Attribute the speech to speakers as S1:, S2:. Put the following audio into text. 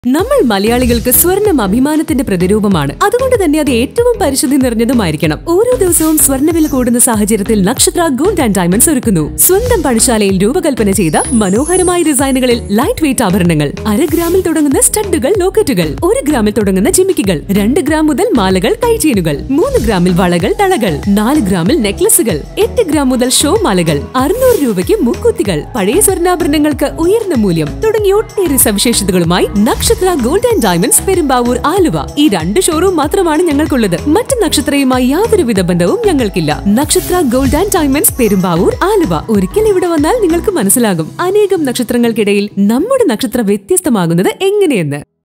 S1: നമ്മൾ മലയാളികൾക്ക് സ്വർണം അഭിമാനത്തിന്റെ പ്രതിരൂപമാണ്. അതുകൊണ്ട് തന്നെ അത് ഏറ്റവും പരിശുദ്ധി നിറഞ്ഞതുമായിരിക്കണം. ഓരോ ദിവസവും സ്വർണ്ണവില കൂടുന്ന സാഹചര്യത്തിൽ നക്ഷത്ര ഗോൾഡ് ആൻഡ് ഡയമണ്ട്സ് ഒരുക്കുന്നു സ്വന്തം പണിശാലയിൽ രൂപകൽപ്പന ചെയ്ത മനോഹരമായ ഡിസൈനുകളിൽ ലൈറ്റ് വെയിറ്റ് ആഭരണങ്ങൾ, 1/2 ഗ്രാമിൽ തുടങ്ങുന്ന സ്റ്റഡുകൾ, ലോക്കറ്റുകൾ, 1 ഗ്രാമിൽ തുടങ്ങുന്ന ജിമിക്കുകൾ, 2 ഗ്രാം മുതൽ മാലകൾ, കൈചെയിനുകൾ, 3 ഗ്രാമിൽ വളകൾ, തളകൾ, 4 ഗ്രാമിൽ നെക്ലസുകൾ, 8 ഗ്രാം മുതൽ ഷോ മാലകൾ, 600 രൂപയ്ക്ക് മുക്കുത്തികൾ, പഴയ സ്വർണ്ണാഭരണങ്ങൾക്ക് ഉയർന്ന മൂല്യം തുടങ്ങിയ ഒട്ടേറെ സവിശേഷതകളുമായി Nakshatra gold and diamonds Perumbavoor, Aluva ഈ 2 ഷോറൂം മാത്രമാണ് ഞങ്ങൾക്കുള്ളത്. മറ്റ് നക്ഷത്രയുമായി യാതൊരുവിധ ബന്ധവും ഞങ്ങൾക്കില്ല. Nakshatra gold and diamonds Perumbavoor, Aluva. ഒരിക്കൽ ഇവിടെ വന്നാൽ നിങ്ങൾക്ക് മനസ്സിലാകും അനേകം നക്ഷത്രങ്ങൾക്കിടയിൽ നമ്മുടെ നക്ഷത്ര വ്യത്യസ്തമാകുന്നത് എങ്ങനെയെന്ന്.